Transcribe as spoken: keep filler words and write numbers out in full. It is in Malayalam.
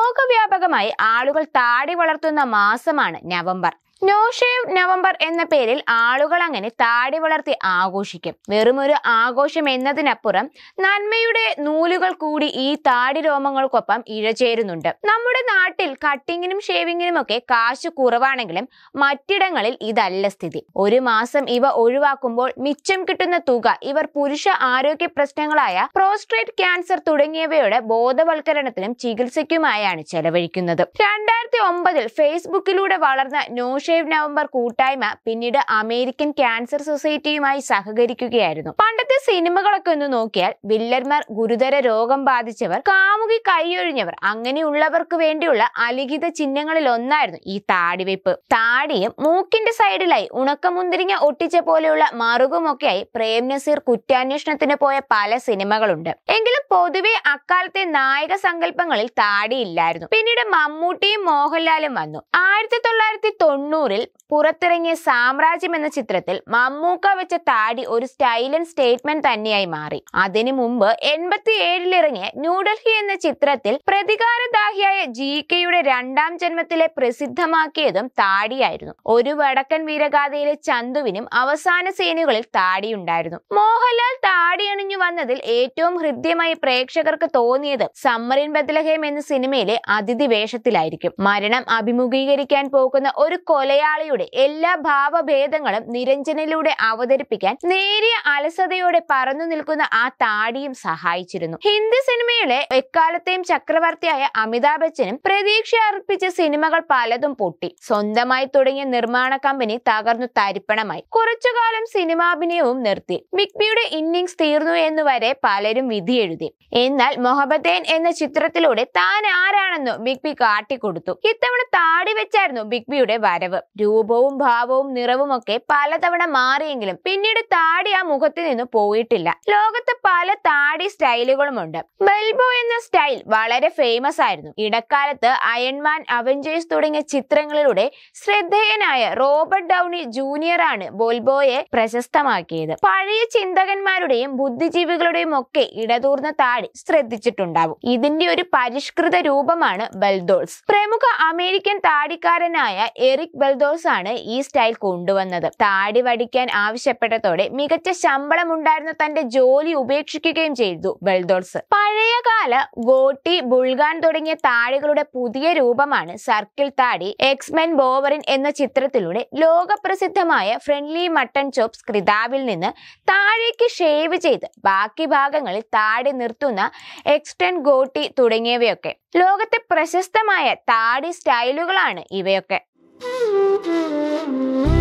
ലോകവ്യാപകമായി ആളുകൾ താടി വളർത്തുന്ന മാസമാണ് നവംബർ. നോ ഷേവ് നവംബർ എന്ന പേരിൽ ആളുകൾ അങ്ങനെ താടി വളർത്തി ആഘോഷിക്കും. വെറുമൊരു ആഘോഷം എന്നതിനപ്പുറം നന്മയുടെ നൂലുകൾ കൂടി ഈ താടി രോമങ്ങൾക്കൊപ്പം ഇഴചേരുന്നുണ്ട്. നമ്മുടെ നാട്ടിൽ കട്ടിങ്ങിനും ഷേവിങ്ങിനും ഒക്കെ കാശ് കുറവാണെങ്കിലും മറ്റിടങ്ങളിൽ ഇതല്ല സ്ഥിതി. ഒരു മാസം ഇവ ഒഴിവാക്കുമ്പോൾ മിച്ചം കിട്ടുന്ന തുക ഇവർ പുരുഷ ആരോഗ്യ പ്രശ്നങ്ങളായ പ്രോസ്റ്റേറ്റ് ക്യാൻസർ തുടങ്ങിയവയുടെ ബോധവൽക്കരണത്തിനും ചികിത്സയ്ക്കുമായാണ് ചെലവഴിക്കുന്നത്. രണ്ടായിരത്തി ഒമ്പതിൽ ഫേസ്ബുക്കിലൂടെ വളർന്ന നോ ഷേവ് നവംബർ കൂട്ടായ്മ പിന്നീട് അമേരിക്കൻ ക്യാൻസർ സൊസൈറ്റിയുമായി സഹകരിക്കുകയായിരുന്നു. പണ്ടത്തെ സിനിമകളൊക്കെ ഒന്ന് നോക്കിയാൽ വില്ലന്മാർ, ഗുരുതര രോഗം ബാധിച്ചവർ, കാമുകി കൈയൊഴിഞ്ഞവർ, അങ്ങനെയുള്ളവർക്ക് വേണ്ടിയുള്ള അലിഖിത ചിഹ്നങ്ങളിൽ ഒന്നായിരുന്നു ഈ താടിവെപ്പ്. താടിയും മൂക്കിന്റെ സൈഡിലായി ഉണക്കമുന്തിരിങ്ങ ഒട്ടിച്ച പോലെയുള്ള മറുകുമൊക്കെയായി പ്രേം നസീർ കുറ്റാന്വേഷണത്തിന് പോയ പല സിനിമകളുണ്ട്. എങ്കിലും പൊതുവെ അക്കാലത്തെ നായക സങ്കല്പങ്ങളിൽ താടിയില്ലായിരുന്നു. പിന്നീട് മമ്മൂട്ടിയും മോഹൻലാലും വന്നു. ആയിരത്തി തൊള്ളായിരത്തി തൊണ്ണൂറിൽ പുറത്തിറങ്ങിയ സാമ്രാജ്യം എന്ന ചിത്രത്തിൽ മമ്മൂക്ക വെച്ച താടി ഒരു സ്റ്റൈലൻ സ്റ്റേറ്റ്മെന്റ് തന്നെയായി മാറി. അതിനു മുമ്പ് എൺപത്തി ഏഴിൽ ഇറങ്ങിയ ന്യൂഡൽഹി എന്ന ചിത്രത്തിൽ പ്രതികാരദാഹിയായ ജി കെയുടെ രണ്ടാം ജന്മത്തിലെ പ്രസിദ്ധമാക്കിയതും താടിയായിരുന്നു. ഒരു വടക്കൻ വീരഗാഥയിലെ ചന്തുവിനും അവസാന സീനുകളിൽ താടിയുണ്ടായിരുന്നു. മോഹൻലാൽ താടി അണിഞ്ഞു വന്നതിൽ ഏറ്റവും ഹൃദ്യമായി പ്രേക്ഷകർക്ക് തോന്നിയത് സമ്മറിൻ ബത്ലഹേം എന്ന സിനിമയിലെ അതിഥി വേഷത്തിലായിരിക്കും. മരണം അഭിമുഖീകരിക്കാൻ പോകുന്ന ഒരു കൊലയാളിയുടെ എല്ലാ ഭാവഭേദങ്ങളും നിരഞ്ജനിലൂടെ അവതരിപ്പിക്കാൻ നേരിയ അലസതയോടെ പറന്നു നിൽക്കുന്ന ആ താടിയും സഹായിച്ചിരുന്നു. ഹിന്ദി സിനിമയിലെ എക്കാലത്തെയും ചക്രവർത്തിയായ അമിതാഭ് ബച്ചനും പ്രതീക്ഷ അർപ്പിച്ച സിനിമകൾ പലതും പൊട്ടി. സ്വന്തമായി തുടങ്ങിയ നിർമ്മാണ കമ്പനി തകർന്നു തരിപ്പണമായി. കുറച്ചുകാലം സിനിമാഭിനയവും നിർത്തി. ബിഗ് ബിയുടെ ഇന്നിംഗ്സ് തീർന്നു എന്നുവരെ പലരും വിധി എഴുതി. എന്നാൽ മൊഹബത്തേൻ എന്ന ചിത്രത്തിലൂടെ താൻ ആരാണെന്ന് ബിഗ് ബി കാട്ടിക്കൊടുത്തു. ഇത്തവണ താടി വെച്ചായിരുന്നു ബിഗ് ബിയുടെ വരവ്. രൂപവും ഭാവവും നിറവും ഒക്കെ പലതവണ മാറിയെങ്കിലും പിന്നീട് താടി ആ മുഖത്ത് നിന്ന് പോയിട്ടില്ല. ലോകത്ത് പല താടി സ്റ്റൈലുകളുമുണ്ട്. ബെൽബോ എന്ന സ്റ്റൈൽ വളരെ ഫേമസ് ആയിരുന്നു. ഇടക്കാലത്ത് അയൺമാൻ, അവഞ്ചേഴ്സ് തുടങ്ങിയ ചിത്രങ്ങളിലൂടെ ശ്രദ്ധേയനായ റോബർട്ട് ഡൗണി ജൂനിയർ ആണ് ബോൽബോയെ പ്രശസ്തമാക്കിയത്. പഴയ ചിന്തകന്മാരുടെയും ബുദ്ധിജീവികളുടെയും ഒക്കെ ഇടതൂർന്ന താടി ശ്രദ്ധിച്ചിട്ടുണ്ടാവും. ഇതിന്റെ ഒരു പരിഷ്കൃത രൂപമാണ് ബെൽദോൾസ്. പ്രമുഖ അമേരിക്കൻ താടിക്കാരനായ എറിക് ബെൽദോൾസ് ആണ് ഈ സ്റ്റൈൽ കൊണ്ടുവന്നത്. താടി വടിക്കാൻ ആവശ്യപ്പെട്ടതോടെ മികച്ച ശമ്പളം ഉണ്ടായിരുന്ന തന്റെ ജോലി ഉപേക്ഷിക്കുകയും ചെയ്തു ബെൽദോൾസ്. പഴയകാല ഗോട്ടി, ബുൾഗാൻ തുടങ്ങിയ താടികളുടെ പുതിയ രൂപമാണ് സർക്കിൾ താടി. എക്സ്മെൻ ബോവറിൻ എന്ന ചിത്രത്തിലൂടെ ലോകപ്രസിദ്ധമായ ഫ്രണ്ട്ലി മട്ടൺ ചോപ്സ് കൃതാവിൽ നിന്ന് താഴേക്ക് ഷേവ് ചെയ്ത് ബാക്കി ഭാഗങ്ങളിൽ താടി നിർത്തുന്ന എക്സ്റ്റൻ ഗോട്ടി തുടങ്ങിയവയൊക്കെ. ലോകത്തെ പ്രശസ്തമായ താടി സ്റ്റൈലുകളാണ് ഇവയൊക്കെ.